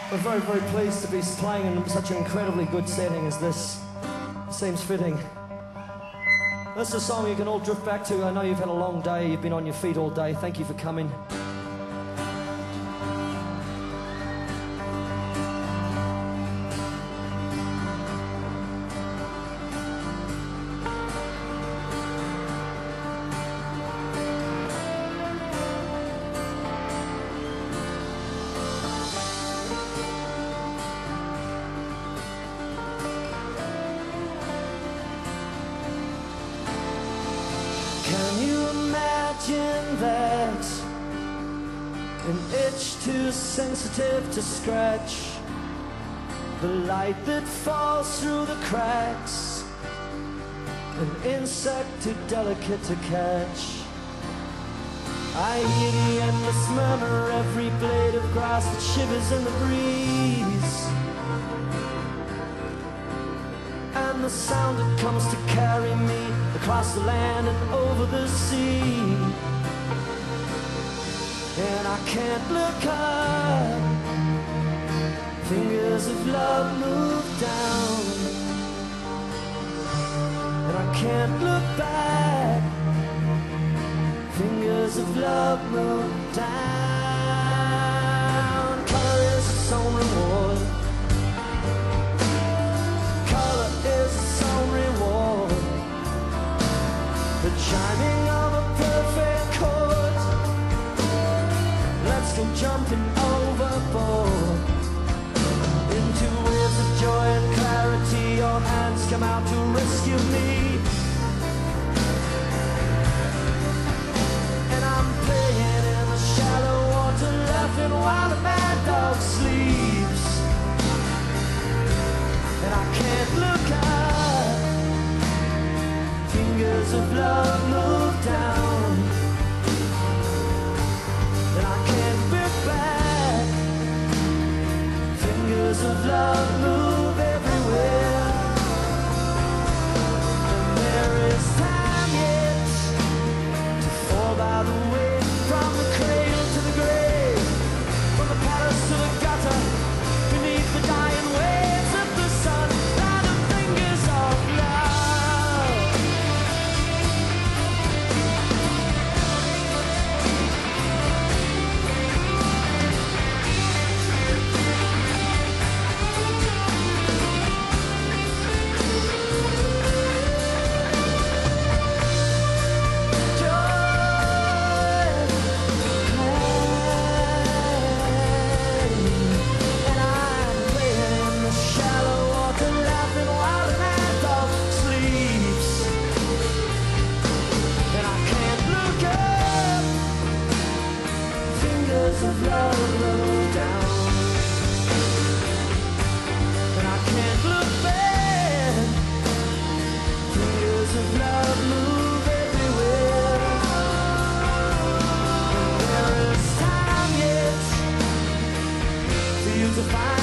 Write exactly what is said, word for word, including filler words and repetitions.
We're very, very pleased to be playing in such an incredibly good setting as this. Seems fitting. This is a song you can all drift back to. I know you've had a long day, you've been on your feet all day. Thank you for coming. Can you imagine that an itch too sensitive to scratch, the light that falls through the cracks, an insect too delicate to catch? I hear the endless murmur, every blade of grass that shivers in the breeze, and the sound that comes to carry me across the land and over the sea. And I can't look up, fingers of love move down, and I can't look back, fingers of love move down. Color is its own reward, color is its own reward, the chiming of a perfect chord. Let's go jumping overboard into waves of joy and clarity. Your hands come out to rescue me, and I'm playing in the shallow water, laughing while the mad dog sleeps. And I can't look up, fingers of love move down, and I can't look back, fingers of love move everywhere. And there is time yet to fall by the way, from the cradle to the grave, from the palace to the gutter, beneath the dying waves of the sun, by the fingers of love. Of love move down, and I can't look back, fingers of love move everywhere. And there is time yet for you to find